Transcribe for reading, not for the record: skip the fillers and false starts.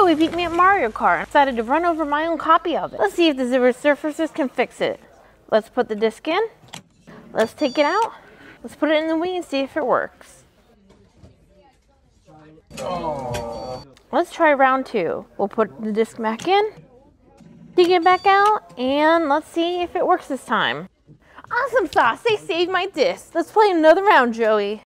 Joey beat me at Mario Kart and decided to run over my own copy of it. Let's see if the Resurfacers can fix it. Let's put the disc in. Let's take it out. Let's put it in the Wii and see if it works. Oh. Let's try round 2. We'll put the disc back in, take it back out, and let's see if it works this time. Awesome sauce, they saved my disc. Let's play another round, Joey.